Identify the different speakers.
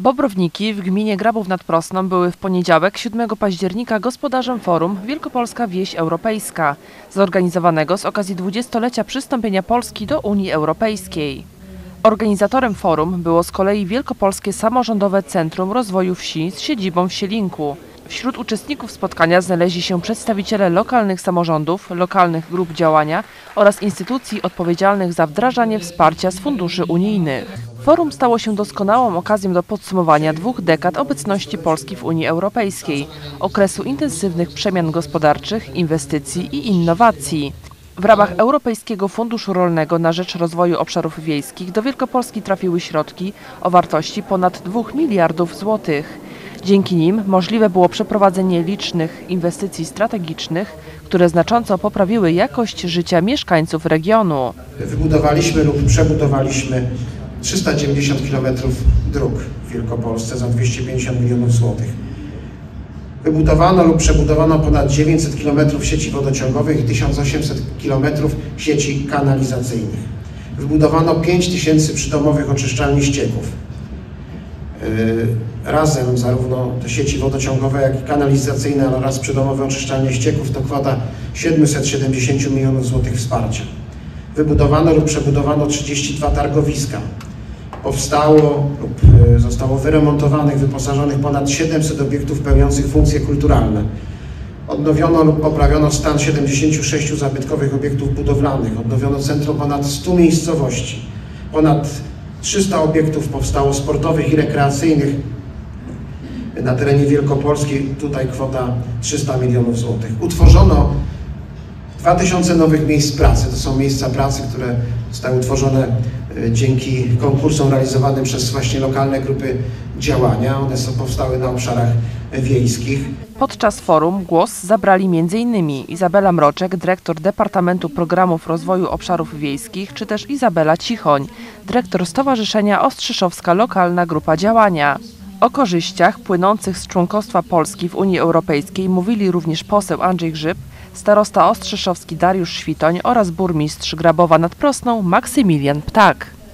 Speaker 1: Bobrowniki w gminie Grabów nad Prosną były w poniedziałek 7 października gospodarzem forum Wielkopolska Wieś Europejska, zorganizowanego z okazji 20-lecia przystąpienia Polski do Unii Europejskiej. Organizatorem forum było z kolei Wielkopolskie Samorządowe Centrum Rozwoju Wsi z siedzibą w Sielinku. Wśród uczestników spotkania znaleźli się przedstawiciele lokalnych samorządów, lokalnych grup działania oraz instytucji odpowiedzialnych za wdrażanie wsparcia z funduszy unijnych. Forum stało się doskonałą okazją do podsumowania 2 dekad obecności Polski w Unii Europejskiej, okresu intensywnych przemian gospodarczych, inwestycji i innowacji. W ramach Europejskiego Funduszu Rolnego na rzecz Rozwoju Obszarów Wiejskich do Wielkopolski trafiły środki o wartości ponad 2 miliardów złotych. Dzięki nim możliwe było przeprowadzenie licznych inwestycji strategicznych, które znacząco poprawiły jakość życia mieszkańców regionu.
Speaker 2: Wybudowaliśmy lub przebudowaliśmy 390 km dróg w Wielkopolsce za 250 milionów złotych. Wybudowano lub przebudowano ponad 900 km sieci wodociągowych i 1800 km sieci kanalizacyjnych. Wybudowano 5000 przydomowych oczyszczalni ścieków. Razem zarówno te sieci wodociągowe, jak i kanalizacyjne oraz przydomowe oczyszczalnie ścieków to kwota 770 milionów złotych wsparcia. Wybudowano lub przebudowano 32 targowiska. Powstało lub zostało wyremontowanych, wyposażonych ponad 700 obiektów pełniących funkcje kulturalne. Odnowiono lub poprawiono stan 76 zabytkowych obiektów budowlanych. Odnowiono centrum ponad 100 miejscowości. Ponad 300 obiektów powstało sportowych i rekreacyjnych na terenie Wielkopolski. Tutaj kwota 300 milionów złotych. Utworzono 2000 nowych miejsc pracy. To są miejsca pracy, które zostały utworzone dzięki konkursom realizowanym przez właśnie lokalne grupy działania. One powstały na obszarach wiejskich.
Speaker 1: Podczas forum głos zabrali m.in. Izabela Mroczek, dyrektor Departamentu Programów Rozwoju Obszarów Wiejskich, czy też Izabela Cichoń, dyrektor Stowarzyszenia Ostrzeszowska Lokalna Grupa Działania. O korzyściach płynących z członkostwa Polski w Unii Europejskiej mówili również poseł Andrzej Grzyb, starosta ostrzeszowski Dariusz Świtoń oraz burmistrz Grabowa nad Prosną Maksymilian Ptak.